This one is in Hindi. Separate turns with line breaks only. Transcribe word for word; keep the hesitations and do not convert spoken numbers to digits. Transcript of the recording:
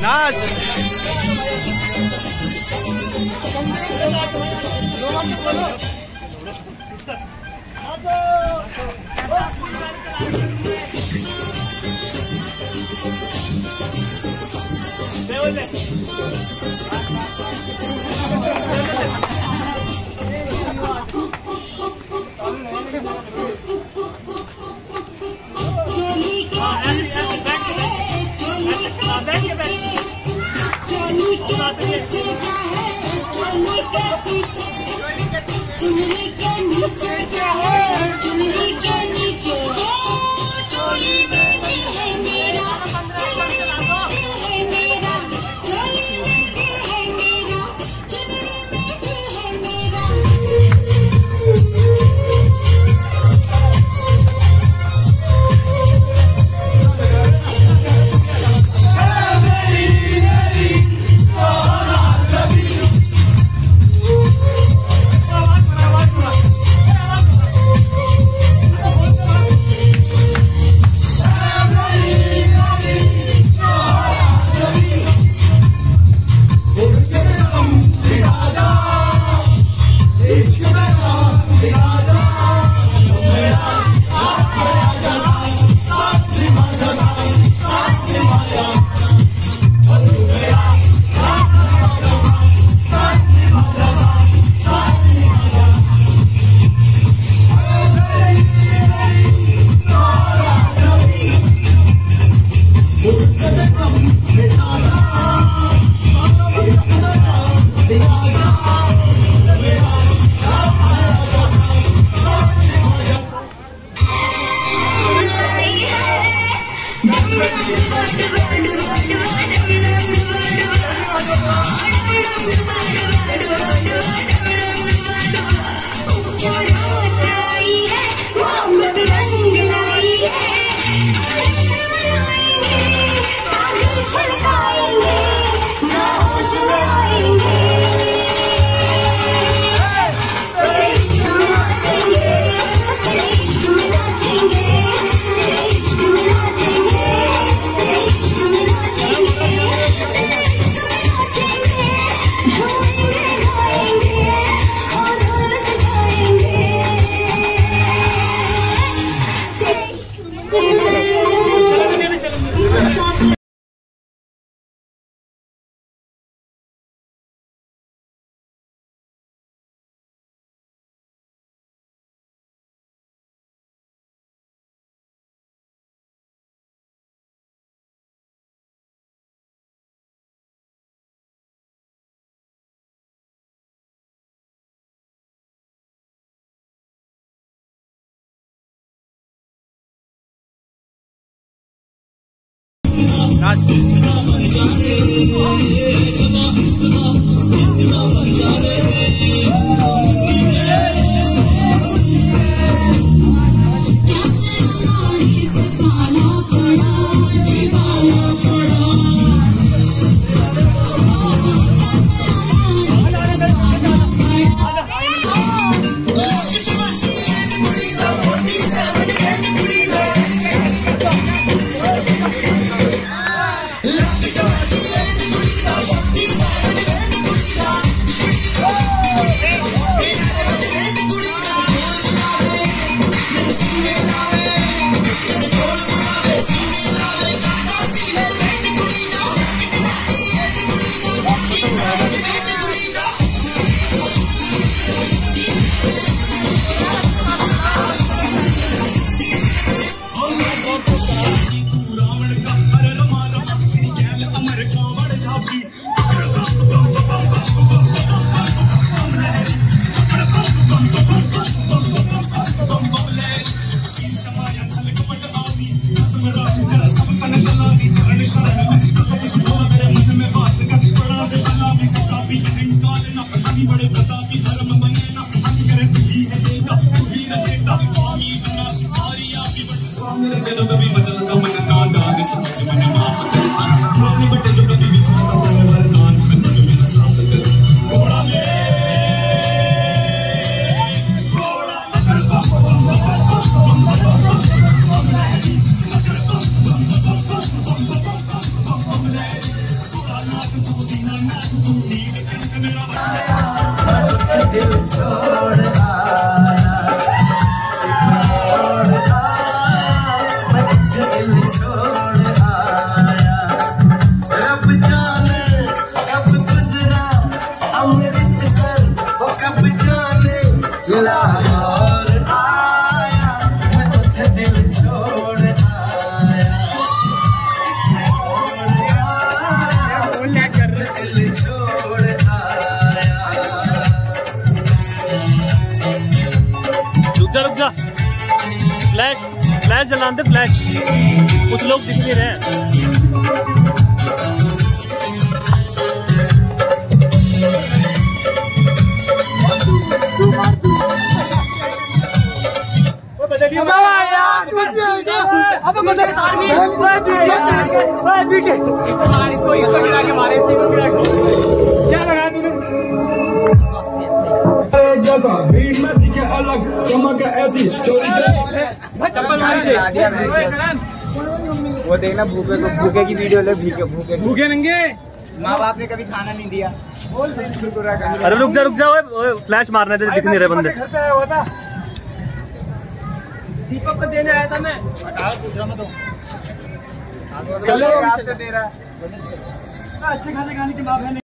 नाच
चुनरी के नीचे क्या है, चुनरी के नीचे है चोली में दिल है मेरा, चुनरी में दिल है मेरा, चोली में दिल है मेरा, चुनरी में दिल है मेरा।
Bye.
चलाते फ्लैश, कुछ लोग दिख नहीं रहे।
जैसा भीड़ में दिखे अलग चमक ऐसी चोरी चप्पल
वो देखना भूखे को भूखे की वीडियो ले भूखे भूखे
भूखे नंगे
माँ बाप ने कभी खाना नहीं दिया।
अरे रुक जा रुक जा, ओए फ्लैश मारने थे, दिख नहीं रहे बंदे।
दीपक को देने आया था मैं, पूछ रहा मैं तो चलो दे रहा है। अच्छे खासे खाने की बात है।